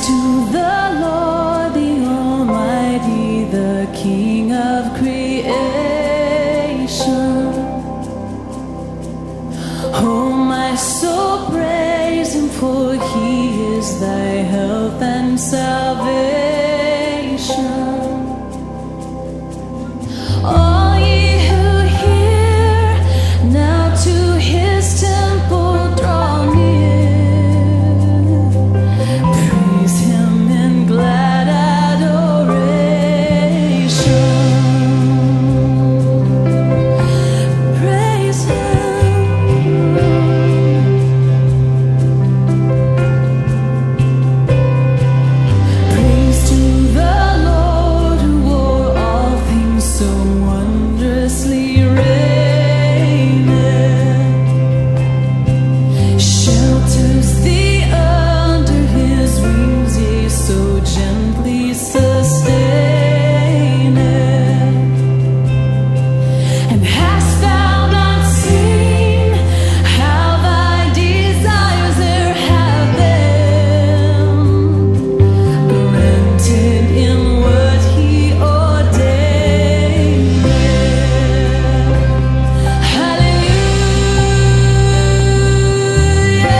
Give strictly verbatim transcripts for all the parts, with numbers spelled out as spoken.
to the Lord, the Almighty, the King of creation. Oh, my soul, praise him, for he is thy health and salvation. All ye who hear, now to his temple draw near. Praise him in glad adoration. Praise him. Praise to the Lord who o'er all things so wondrously reigneth. Shelters thee under his wings, yea, so gently sustaineth. And hast thou not seen how thy desires there have been granted in what he ordained? Hallelujah,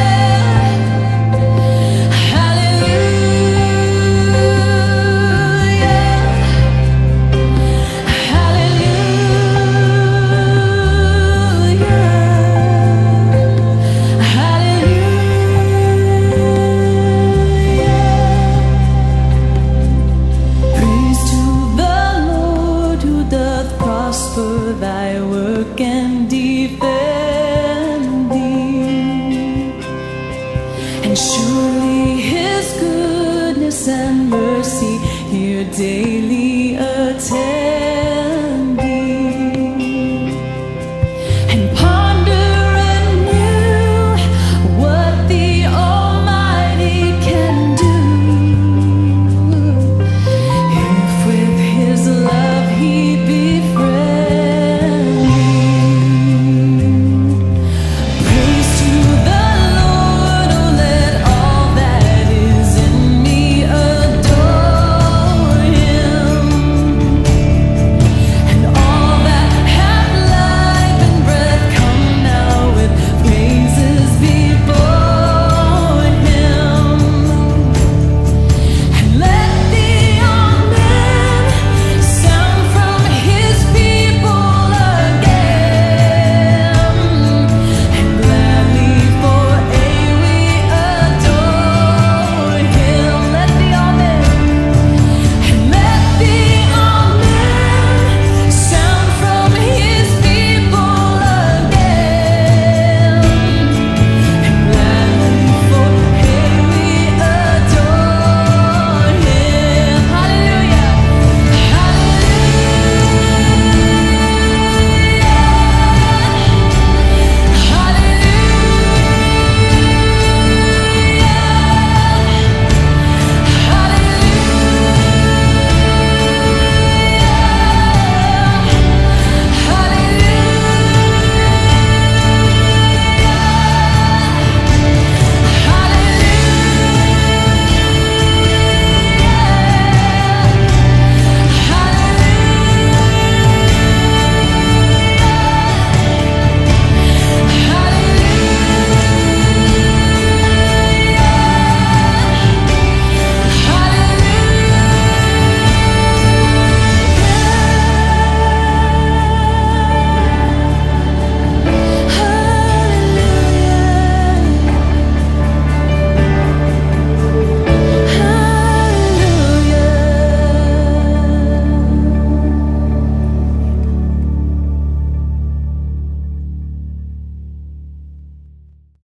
Praise to the Lord who doth prosper thy work and defend thee. And surely his goodness and mercy here daily